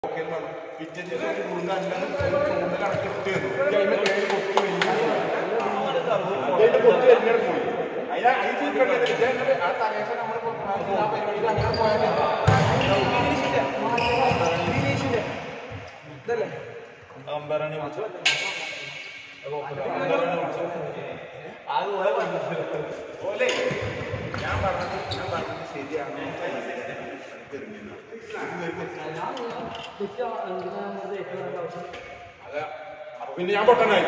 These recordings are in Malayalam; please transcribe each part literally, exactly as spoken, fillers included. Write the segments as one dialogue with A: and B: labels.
A: പിറ്റേ ദിവസം കൂടുന്ന ചൂണ്ട കണക്കിട്ട് കൊത്തി എങ്ങനെ പോയി അതിനാ ഇത് കിട്ടിയത് ആ തലേശം നമ്മൾ ആ പരിപാടിയിൽ അങ്ങനെ പോയാൽ അമ്പരണി ഓലെ ഞാൻ പറഞ്ഞത് ഞാൻ പറഞ്ഞത് ശരിയാണ്. അതെ അപ്പൊ പിന്നെ ഞാൻ പൊട്ടനായി.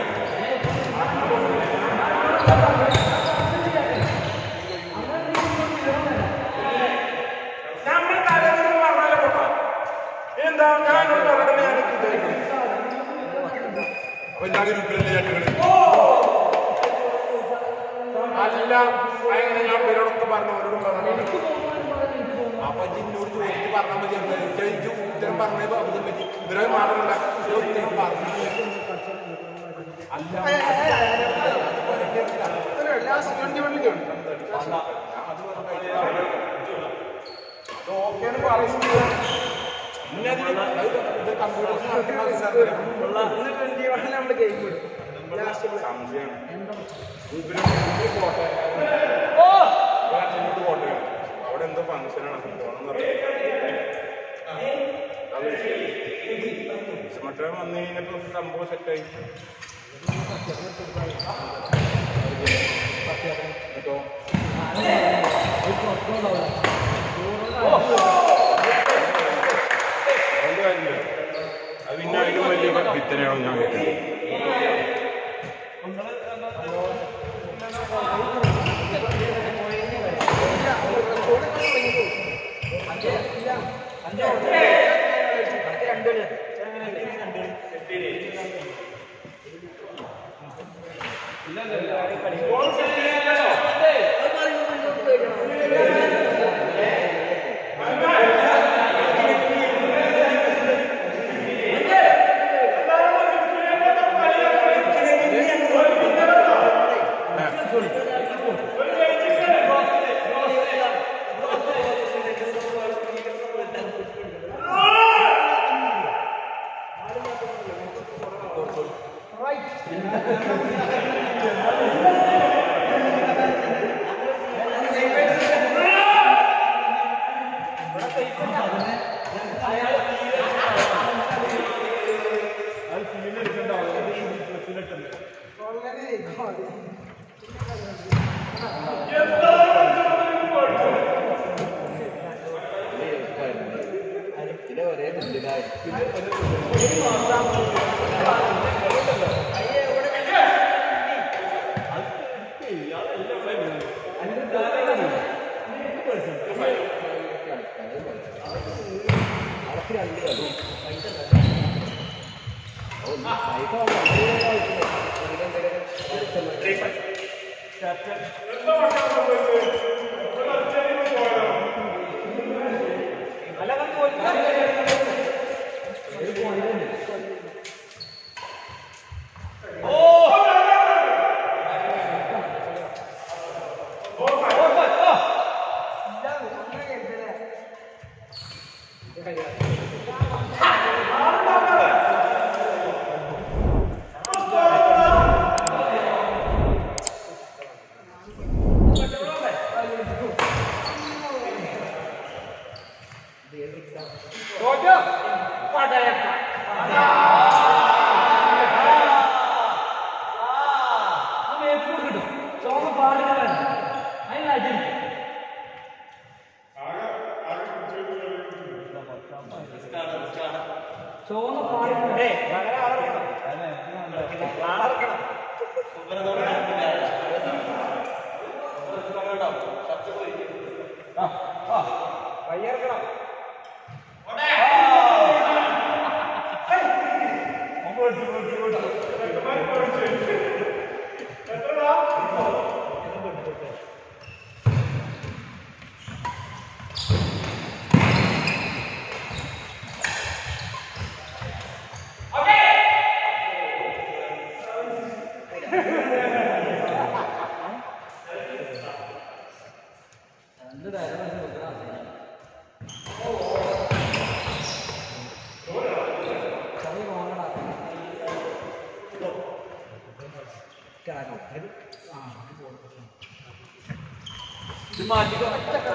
A: നമ്മൾ തലേദിവസം പറഞ്ഞാലേ പൊട്ടാ എന്താ ഞാനോട് പറഞ്ഞത് ഞാൻ അപ്പൊ ഞാൻ ഗ്രൂപ്പിലല്ലേ ചേട്ടകള് അല്ല അങ്ങനെ ഞാൻ പേരോടൊക്കെ പറഞ്ഞു അവരോടും പറഞ്ഞു അപ്പൊ ജിന്നോട് ചോദിച്ചിട്ട് പറഞ്ഞാൽ മതി എനിക്ക് ഉത്തരം പറഞ്ഞത് അബദ്ധം പറ്റി ഇവരെ മാത്രമല്ല ഉത്തരം പറഞ്ഞു അല്ല ഓക്കെയാണ് പറയുന്നത്. അവിടെ എന്തോ ഫംഗ്ഷനാണ് മറ്റേ വന്നു കഴിഞ്ഞപ്പോ സംഭവം സെറ്റായി കേട്ടോ. അത് പിന്നെ അതിലും വലിയ വിത്തനെയാണോ ഞാൻ കേട്ടത്.
B: രണ്ട് ഇത് മാറ്റിക്കോ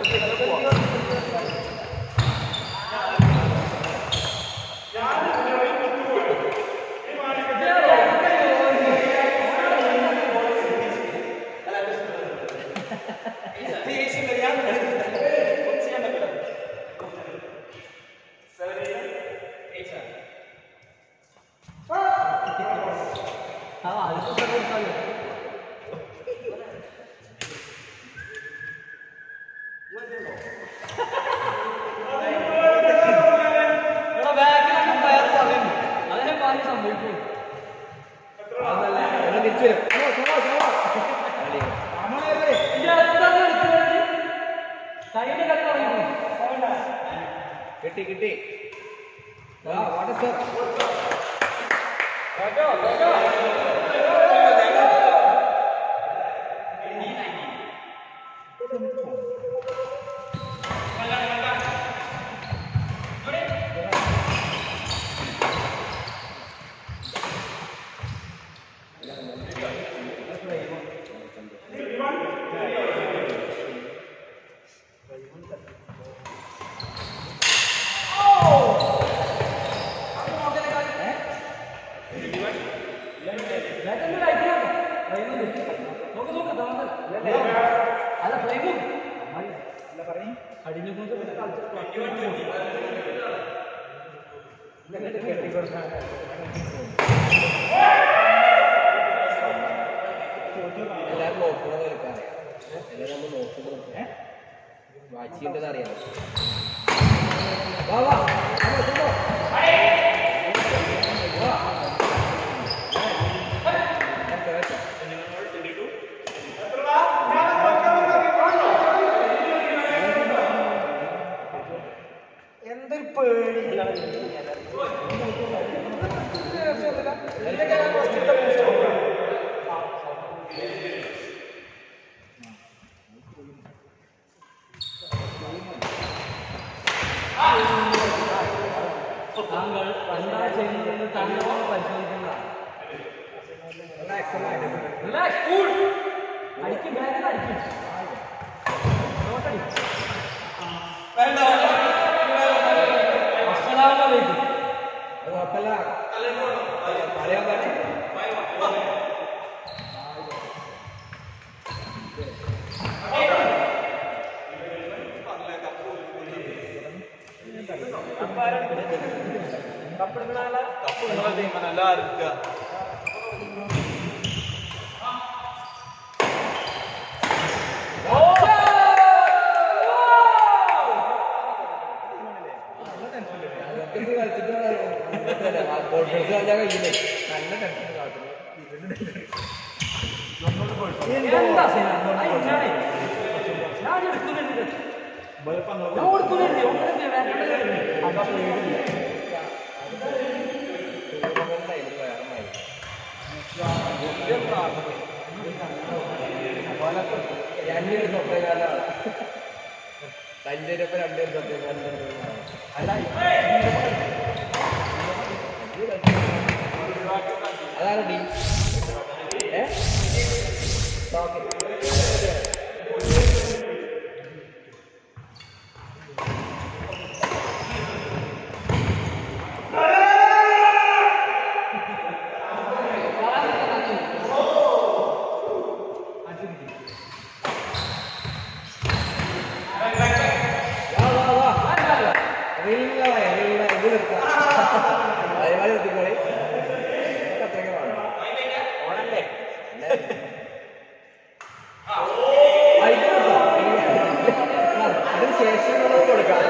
B: കിട്ടി കിട്ടി വാട്ട് സർ എല്ലാരും നോക്കുന്നത് എടുക്കാറ് എല്ലാരും നമ്മൾ നോക്കുന്നത് വായിച്ചിട്ടത് അറിയാം വാ വാ എന്തൊരു പേടി താങ്കൾ എന്താ ചെയ്യുന്നതെന്ന് താങ്കളോട് പരിശോധിക്കുന്നതാണ് അടിക്കും ബാഗ് അടിക്കും അസ്സലാമലൈക്കും അത് കുഴപ്പമില്ല പറയാൻ പാടില്ല
C: நல்லா இருக்கா
B: രണ്ടു സ്വപ്നകാലാണ് സഞ്ചരിയപ്പോ രണ്ടു സ്വപ്നകാലം അതാണ് ടീം ഏ അതിന് ശേഷം കൊടുക്കാം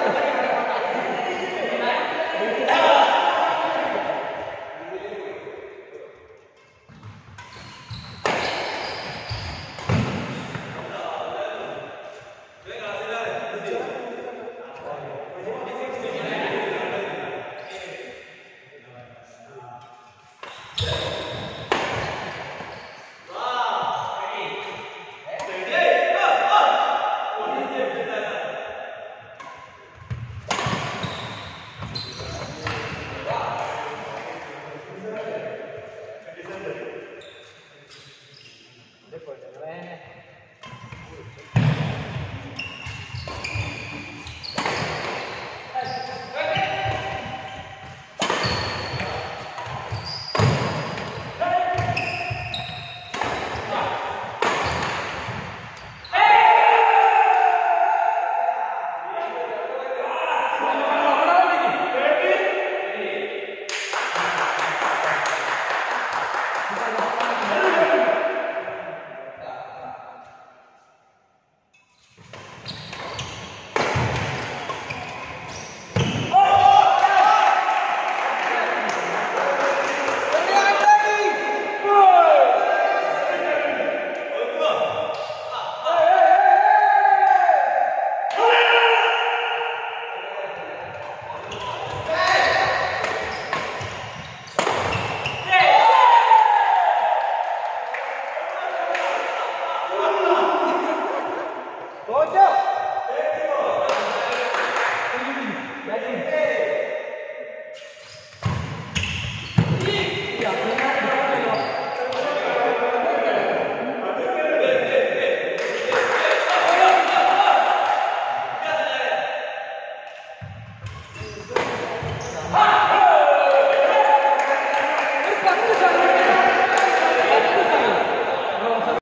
B: തോറ്റോ